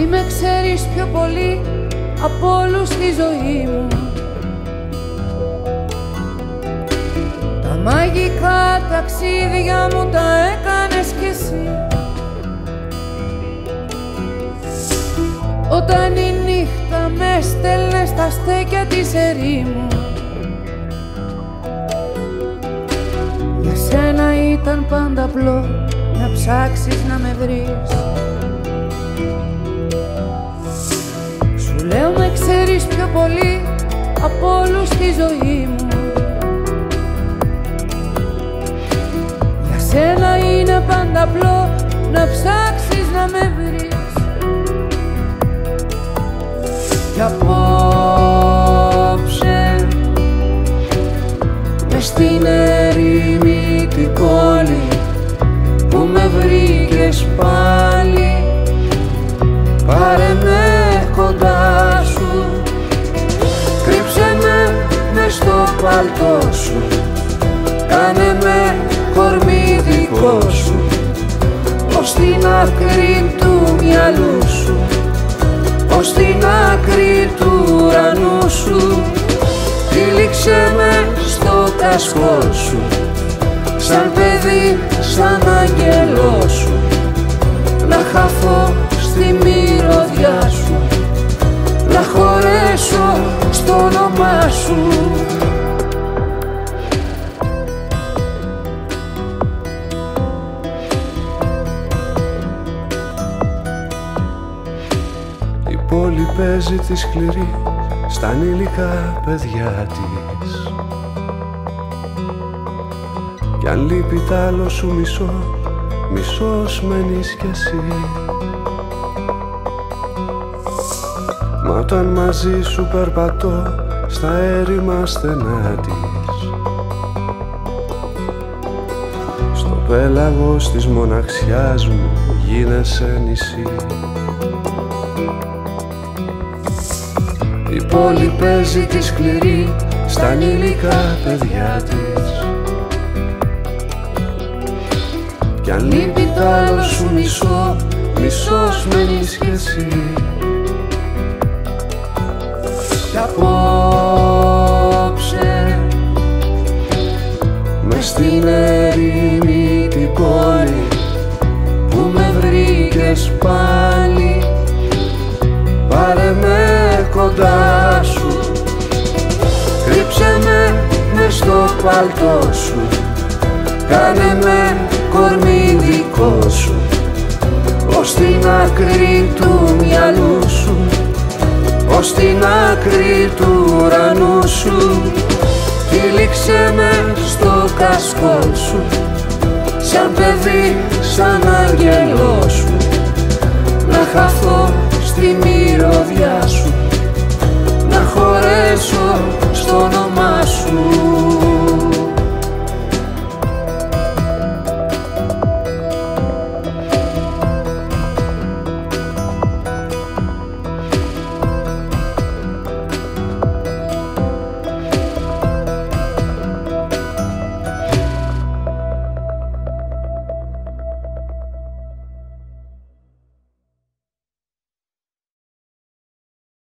μη με ξέρεις πιο πολύ από όλους στη ζωή μου. Τα μαγικά ταξίδια μου τα έκανες κι εσύ. Όταν η νύχτα με στέλνε στα στέκια της ερήμου. Για σένα ήταν πάντα απλό να ψάξεις να με βρεις. Σου λέω με ξέρεις πιο πολύ από όλους στη ζωή μου. Για σένα είναι πάντα απλό να ψάξεις να με βρεις. Κι απόψε μες στην ερήμη την πόλη που με βρήκες πάλι, πάρε με κοντά σου, κρύψε με μες στο παλτό σου, κάνε με κορμί δικό σου, ως την άκρη του μυαλού σου, ως την άκρη του ουρανού σου. Τύλιξε με στο κασκό σου, σαν παιδί, σαν άγγελό σου, να χαθώ στη μυρωδιά σου, να χωρέσω στο όνομά σου. Η πόλη παίζει τη σκληρή στα ανήλικα παιδιά της. Κι αν λείπει τ' άλλο σου μισό, μισός μένεις κι εσύ. Μα όταν μαζί σου περπατώ στα έρημα στενά της, στο πέλαγος της μοναξιάς μου γίνεσαι νησί. Η πόλη παίζει τη σκληρή στα ανήλικα παιδιά της. Κι αν λείπει τ' άλλο σου μισό, μισός μένεις κι εσύ. Κι απόψε μες στην ερήμη την πόλη που με βρήκες πάλι, πάρε με κοντά σου, κρύψε με μες στο παλτό σου, κάνε με κορμί δικό σου, ως την άκρη του μυαλού σου, ως την άκρη του ουρανού σου. Τύλιξε με στο κασκό σου, σαν παιδί, σαν άγγελο